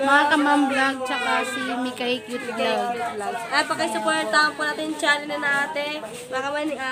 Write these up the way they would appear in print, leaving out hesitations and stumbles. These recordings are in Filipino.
Mga Kamam Vlog, tsaka si Mikay Cute Vlog. At pakisuportahan po natin yung channel na natin. Mga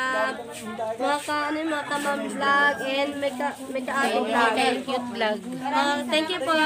Kamam Vlog and Mika Vlog. Mikay Cute Vlog. Thank you po.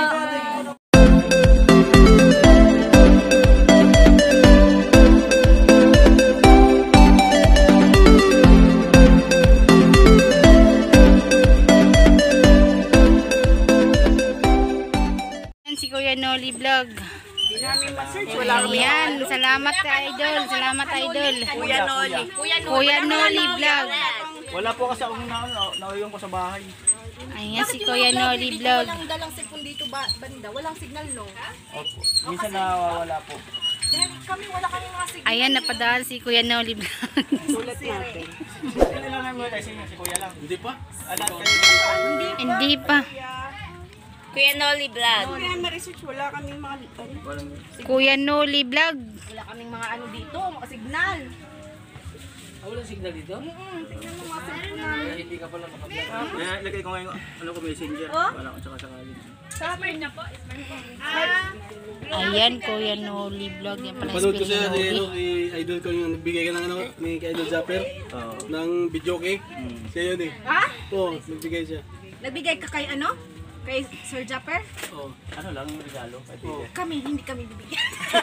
Si Kuya Noli Vlog. Hindi namin ma-search. Wala kami. Yan, salamat idol. Salamat idol. Kuya Noli. Kuya Noli Vlog. Wala po kasi akong nauyon ko sa bahay. Ayan si Kuya Noli Vlog. Walang dalang sipon dito banda. Walang signal, no? Opo. Minsan nawawala po. Dahil kami, wala kami mga signal. Ayan, napadaan si Kuya Noli Vlog. Sulat natin. Hindi lang namin kasi si Kuya lang. Hindi pa? Alam kayo. Hindi pa. Kuya Noli Vlog. Kaya ma-research, wala kaming mga Kuya Noli Vlog. wala kaming mga ano dito, mga signal. Walang signal dito? Tingnan mo mga signal namin. Hindi ka pala makablog. Kaya ilagay ko ngayon ano ko messenger. Wala ko tsaka sakali. Sabi niya po. Ayan, Kuya Noli Vlog. Yan pala Panood ko si siya, Noli. idol ko yung nagbigay ka ng ano, ni Idol Zapper, ng video cake. Siya yun eh. Ha? Oo, nagbigay siya. Nagbigay ka kay ano? Kay Sir Japper? Oo. Ano lang yung regalo? Kami, hindi kami bibigyan.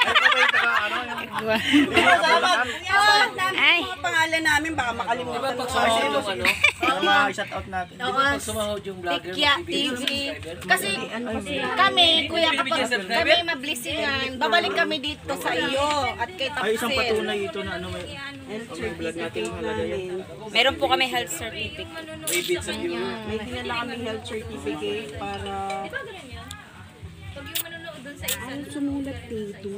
Ay. Mga pangalan namin, baka makalimutan. Pag sumahod yung ano, Para ma-shout out natin. di ba pag sumahod yung vlogger, Tikya magbibigay ng TV. subscriber? Kasi kami, kuya, kapag kami mablisingan, babalik kami dito sa iyo at kay Ay, isang Tapsil. patunay ito na ano may vlog natin yung halagay. Meron po kami health certificate. May bits sa view. May dinala kaming health certificate para... Ano sumulat dito?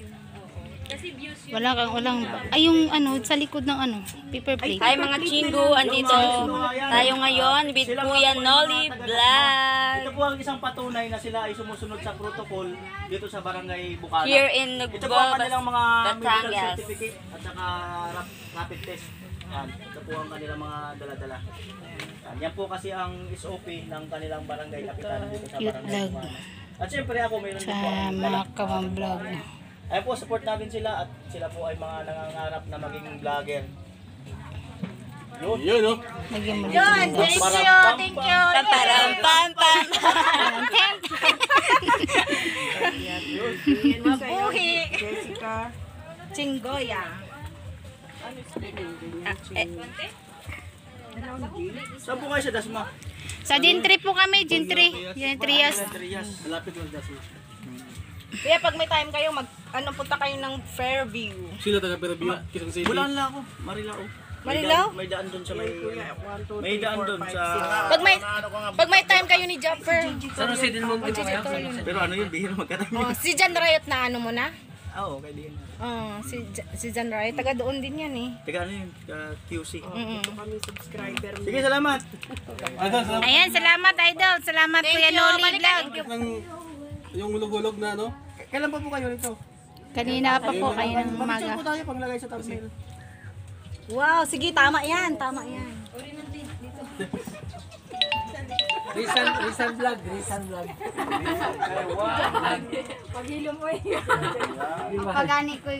Walang, ay yung ano, sa likod ng ano, paper plate. Hi mga chingu, andito tayo ngayon with Kuya Noli Vlog. Ito po ang isang patunay na sila ay sumusunod sa protocol dito sa Barangay Bukana. Here in Ito po ang kanilang mga medical Batangas. certificate at saka rapid test. Yan. Ito po ang kanilang mga dala-dala. Yan po kasi ang SOP ng kanilang barangay kapitanan dito sa Cute Barangay vlog. Bukana. At syempre ako mayroon din po Sa akong mga dala. Kamam Vlog. Ayun po, support natin sila at sila po ay mga nangangarap na maging vlogger. Yun. Yun, no? Lagyan mo Yun, dito. thank you, thank you. Pamparam pam pam. Mabuhi. Jessica Chingoya. Saan po kayo sa Dasma? Sa Gentry po kami, Gentry. Gentrias. Malapit lang dyan. Kaya pag may time kayo, punta kayo ng Fairview. Sino taga Perabio? Quezon City? Bulan lang ako, Marilao. Marilao? May daan doon sa may daan doon sa Pag may time kayo ni Japper. Sa Jose del Monte po kayo? pero ano yun, bihira magkatayo. Oh, si Jan Riot na ano mo na? Oo, kay din. Oh, si Jan Riot, taga doon din yan eh. Teka ano yun, QC. Ito kami subscriber. Sige, salamat. Ayan, salamat idol. Salamat Kuya Noli Vlog. Yung hulog-hulog na, no? Kailan pa po kayo nito? Kanina pa po, kayo ng Mag-picture umaga. po tayo paglagay sa thumbnail. Wow, sige, tama yan, tama yan. Rizan vlog, Rizan vlog. Pagani ko.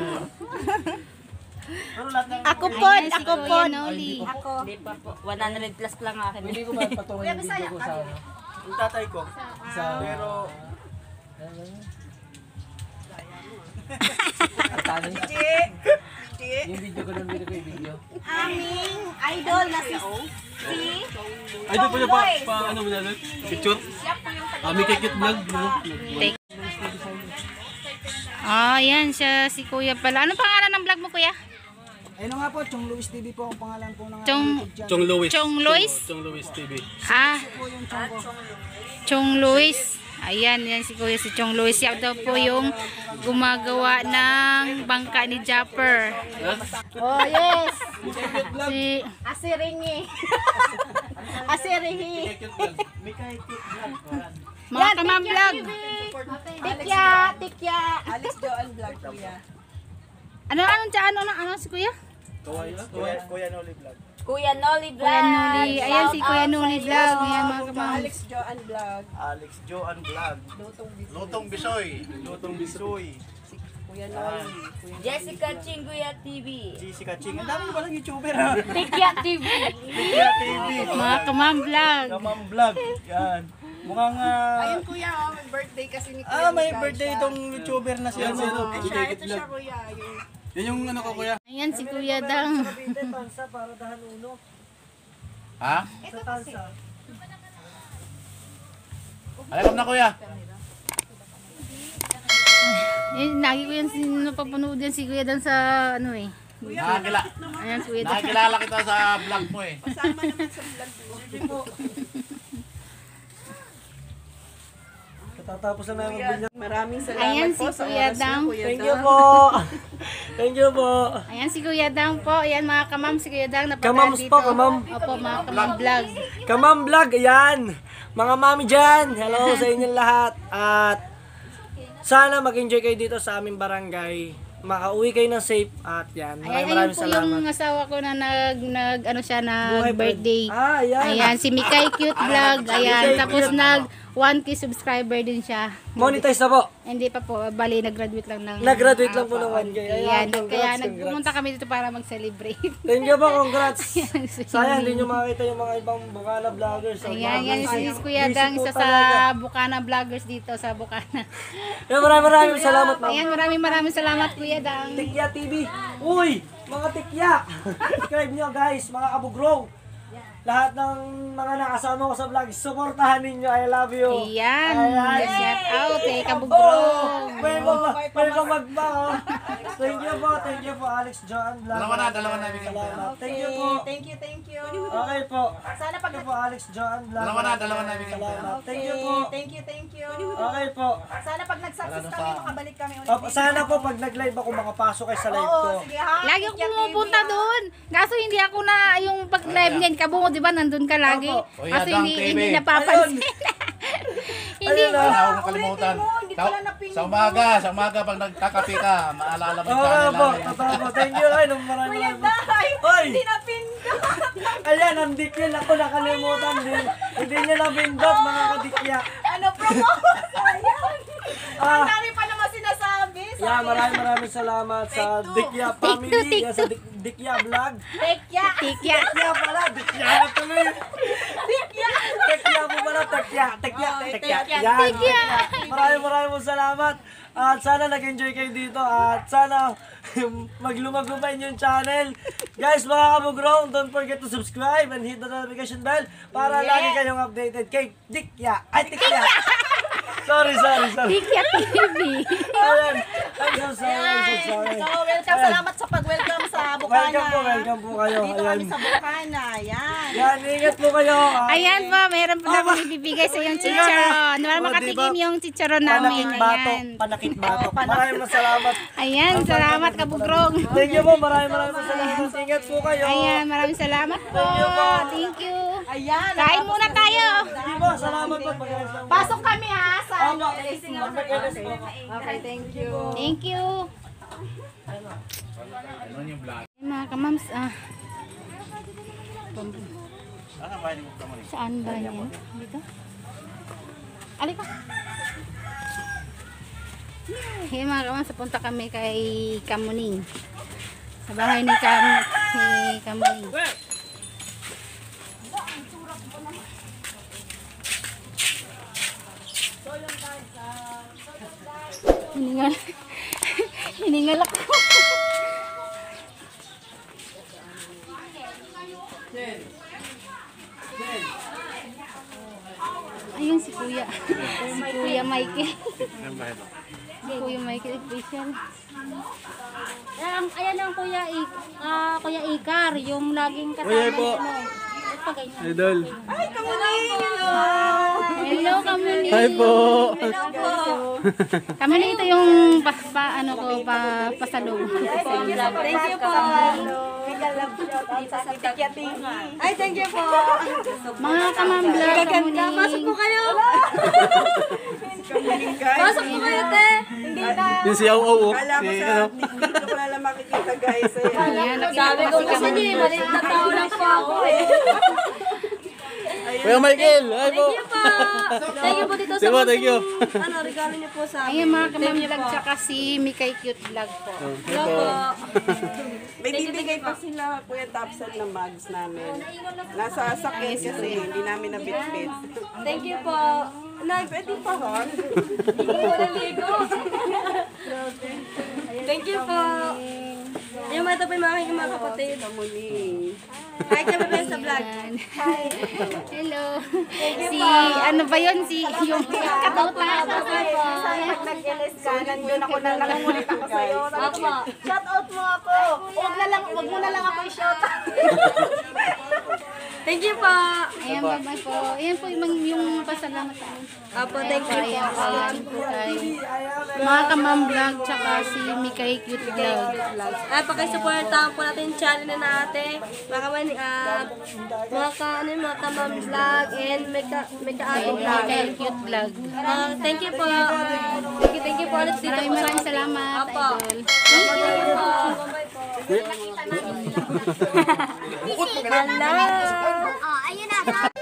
Pero lahat ng Ako po, ako po. Noli. Ako. Hindi pa po. 100 plus lang akin. Hindi ko ba patungan yung video ko sa ano? yung tatay ko. Pero Tanong yung video ko nung video ko yung video. Aming idol na si Idol po niya pa ano mo na, picture? May kikit vlog, no? Ah, yan siya si Kuya pala. Ano pangalan ng vlog mo, Kuya? Ayun nga po, Chong Luis TV po ang pangalan po ng Chong Chong Luis. Chong Luis? Chong Luis TV. Ah, po yung Chong ko. Chong Luis. Ayan, yan si Kuya si Chong Luis. Siya daw po yung gumagawa ng bangka ni Japper. Oh, yes. Si Asiringi. Asiringi. may kahit mga Kamam Vlog. Tikya. Alice Joan Vlog, kuya. Ano si Kuya? Kuya Noli Vlog. Kuya Noli Vlog. Kuya Noli. Ayan si Kuya Shout out Noli sa Vlog. iyo. Ayan mga kamams. Alex Joan Vlog. Alex Joan Vlog. Lutong Bisoy. Lutong Bisoy. Kuya Noli. Kuya Jessica Chinguya TV. Jessica Ching. Ang dami palang YouTuber ha. Tikya TV. Tikya TV. Mga kamam vlog. Kamam Vlog. Yan. Mukhang Ayun kuya, may birthday kasi ni Kuya. may Miguel birthday siya. itong YouTuber na siya. Ito siya kuya. Yung Yan yung ano ko kuya. Ayan si Kuya Dang. Ha? Alam na kuya. Lagi ko yan napapanood yan si Kuya Dang sa ano eh. Ayan si Kuya Dang. Nakikilala kita sa vlog mo eh. kasama naman sa vlog mo. Tatapos na namin Kuya, maraming salamat Ayan po si sa Kuya oras Dang. niyo, Kuya Thank Dang. you po. Thank you po. Ayan si Kuya Dang po. Ayan mga kamam si Kuya Dang. Kamams po, kamam. Opo mga kamam vlog. Kamam Vlog, ayan. Mga mami dyan, hello sa inyong lahat. At sana mag-enjoy kayo dito sa aming barangay. Makauwi kayo ng safe at yan. Ayan, ayun Maraming po salamat. yung asawa ko na ano siya, Buhay pa- birthday. Ayan. Ayan, si Mikay Cute Vlog. Ayan, tapos nag 1K subscriber din siya. Monetize na po. Hindi pa po, bali nag-graduate lang ng... Nag-graduate lang po ng 1K. Ayan, Ayan, kaya congrats. nagpumunta kami dito para mag-celebrate. Thank you po, congrats. Sayang, hindi nyo makita yung mga ibang Bukana vloggers. Ayan, yan si Kuya Busy Dang, po isa sa talaga. Bukana vloggers dito sa Bukana. Ayan, maraming salamat, ma'am. Ayan, maraming salamat Kuya Dang. Tikya TV. Uy, mga tikya. Subscribe nyo guys, mga kabugrong. Lahat ng mga nakasama ko sa vlog, supportahan ninyo. I love you. Ayan, Ayan. shout out kay Oh, Kabugrong. may pamagba. Thank you po, Alex Joan Vlog. Dalawa na. Salamat. Thank you po. Thank you. Okay po. Sana pag Thank you po, Alex Joan Vlog. Dalawa na. Salamat. Thank you po. Thank you. Okay po. Sana pag nag-success kami, makabalik kami ulit. Sana po pag nag-live ako makapasok kayo sa live ko. Oo, sige ha. Lagi ako Tikya pumupunta TV, ha? doon. Kaso hindi ako na yung pag-live niyan, kabungo, di ba, nandun ka lagi. Opo. Kuya Kaso Dang hindi TV. napapansin. Hindi. Ayun, Wala akong kalimutan. Hindi pala napindot. Sa umaga pag nagkakape ka, maalala mo yung Okay channel po. namin. Totoo po. Thank you. Ay, nung maraming. Day, Oy! hindi napindot. Ayan, ang dikil ako nakalimutan din. Hindi niya nabindot mga kadikya. Ano promote? Ayan. Ah, Ang dami pa naman sinasabi. yeah, maraming salamat sa Dikya family, sa Dikya vlog. Tekya. Tikya. Dikya pala, Dikya na tuloy. Tekya po pala, Tekya. Yan, maraming salamat. At sana nag-enjoy kayo dito at sana maglumag-lumayin yung channel. Guys, mga kabugrong, don't forget to subscribe and hit the notification bell para lagi kayong updated kay Dikya. Ay, Dikya. Sorry. Tikya TV. Ayan. I'm so sorry. So, welcome. Salamat sa pag-welcome sa Bukana. Welcome po kayo. Dito kami sa Bukana. Yan. Yan, ingat po kayo. Ayan po, meron po akong ibibigay sa yung chicharon. Wala makatikim yung chicharon namin. Ayan. Panakit batok. Maraming salamat. Ayan, salamat Kabugrong. Thank you po, maraming salamat. Ingat po kayo. Ayan, maraming salamat po. Thank you. Ayan. Kain muna tayo. Sige po, salamat po. Pasok kami ha sa Opo. Okay, thank you. Thank you. Ano yung vlog? Mga kamams, Ano ba yung kamay? saan ba yun? Dito? Alika. Hey mga kamams, punta kami kay Kamuning. Sa bahay ni Kamuning. Hiningal ako. Ayun si Kuya. Si Kuya Michael. Si Kuya Michael official. Ayan ang Kuya Ikar, yung laging kasama Kuya po. Ito ganyan. Idol. Hello Kamuning. Hi po. Kamuning, ito yung pasalubong. Thank you po. mega love shout out sa akin Tikya TV. Ay, thank you po. Mga kamambla, Gaganda. Pasok po kayo. Pasok po kayo, te. Hindi na. Yung si Au Au. Kala ko Si, sa ano, dito ko na lang makikita guys. Ayan, Sabi ko kasi niyo, maliit na tao lang po ako eh. Kuya Michael. Ay po. Thank you po dito sa Diba, thank you. ano, regalo niyo po sa Ayan mga kamamblag, tsaka si Mikay Cute Vlog po. May bibigay pa sila Kuya Tapsan na mugs namin. Nasa sakit kasi hindi namin nabitbit. Thank you po. Pwede pa ron. Hindi ko naligo. Thank you po. Yung mga ito po yung mga kapatid. Muli. Hi kami pa sa vlog. Hello. Si, ano ba yun? Si, yung katautan. Pag nag-LS ka, nandun ako na nangungulit ako sa'yo. Shout out mo ako. Huwag mo na lang ako i-shout out. Thank you po. Ayan, bye-bye po. Ayan po yung pasalamat sa akin. Apo, thank you po. Ayan po kay mga kamamblag, tsaka si Mikay Cute Vlog. Pakisuportahan po natin yung channel na natin. Mga kamam vlog and may ka-ating vlog. Mikay Cute Vlog. Thank you po. Thank you po ulit dito. Maraming salamat, Apo. idol. Thank you po. Bye-bye po. Hello. Oh, ayun na.